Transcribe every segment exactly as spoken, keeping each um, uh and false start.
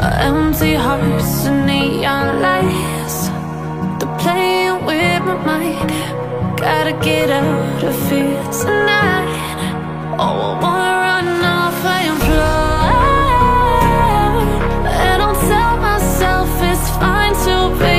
Empty hearts and neon lights, they're playing with my mind. Gotta get out of here tonight. Oh, I wanna run off and fly, and I'll tell myself it's fine to be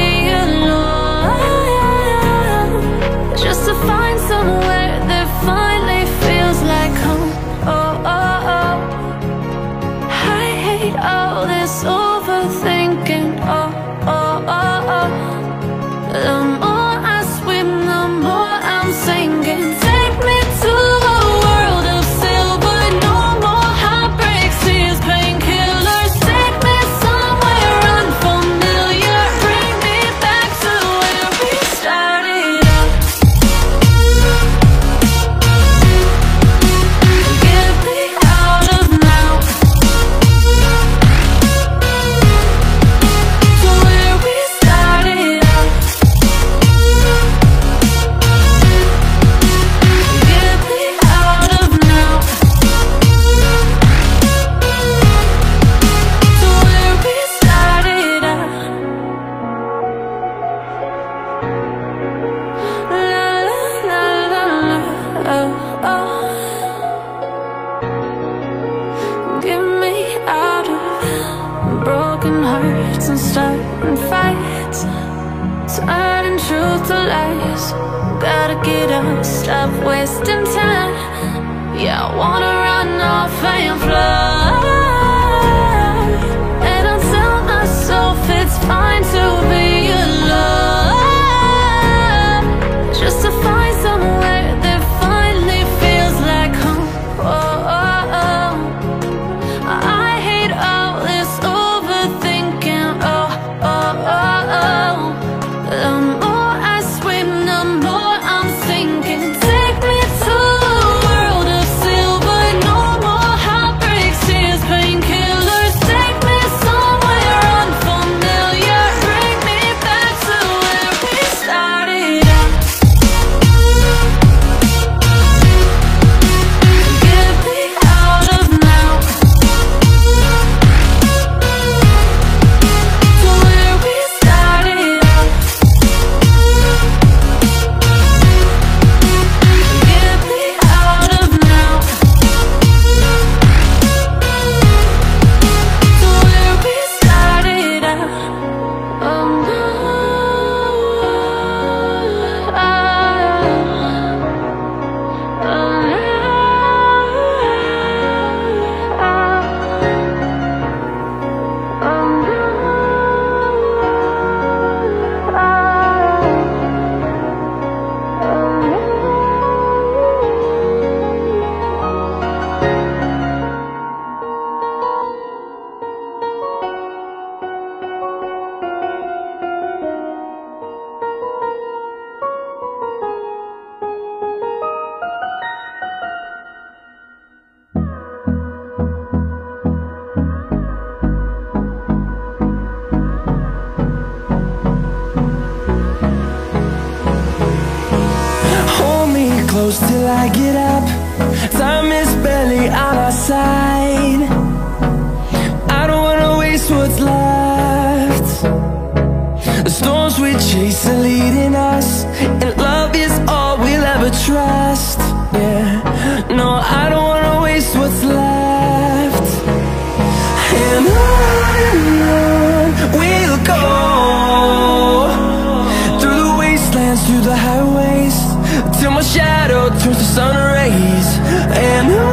alone, just to find somewhere that finally feels like home. Oh, oh, oh. I hate all this overthinking. Oh, oh, oh, oh. The more I swim, the more I'm sinking. Take me to a world of silver, no more heartbreaks, tears, painkillers. Take me somewhere unfamiliar, bring me back to where we started out. Get me out of now, to where we started out. Get me out of now, to where we started out. La la la la la, oh, oh. Get me out of broken hearts and starting fights, turning truth to lies. Gotta get up, stop wasting time. Yeah, I wanna run off and fly, and I'll tell myself it's fine to be alone, just to find somewhere that finally feels like home. Oh, oh, oh. I hate all this overthinking. Oh, oh, oh, oh. The more I swim, the more I'm sinking. Take me to a world of silver, no more heartbreaks, tears, painkillers. Take me somewhere unfamiliar, bring me back to where we started out. Get me out of now, to where we started out. Get me out of now, to where we started out. Oh no, oh, Hold me close till I get up. Time is barely on our side. I don't wanna waste what's left. The storms we chase are leading us, and love is all we'll ever trust. Yeah, no, I don't wanna waste what's left. And on and on we'll go, through the wastelands, through the highways, till my shadow turns to sun rays. And